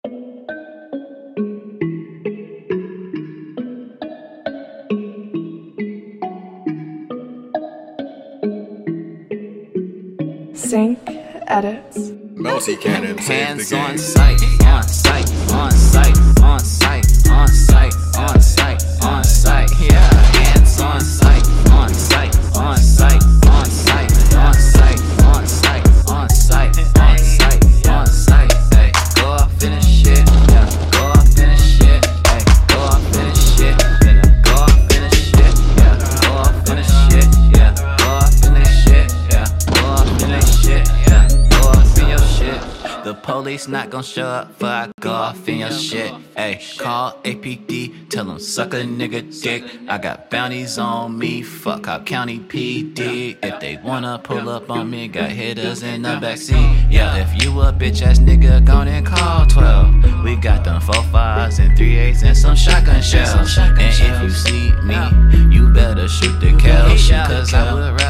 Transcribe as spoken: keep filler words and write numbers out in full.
Sync edits. Melty Cannon saves the game. On site, on site, on site, on site, on site, on site, on site, yeah. Hands on site, on site, on site, on site, on site, on site, on site, on site, on site. Hey, go off in the shit, yeah. Go off in the shit, hey. Go off in the shit, yeah. Go off in the shit, yeah. Go off in the shit, yeah. Go off in the shit, yeah. Go off in the shit, yeah. Go off in your shit. The police not gon' show up for I go off in your shit. Ayy, call A P D, tell them suck a nigga dick. I got bounties on me, fuck Cobb County P D. If they wanna pull up on me, got hitters in the backseat. Yeah, if you a bitch ass nigga, gon' and call twelve. We got them four fives and three eights and some shotgun shells. And if you see me, you better shoot the cow, cause I would rather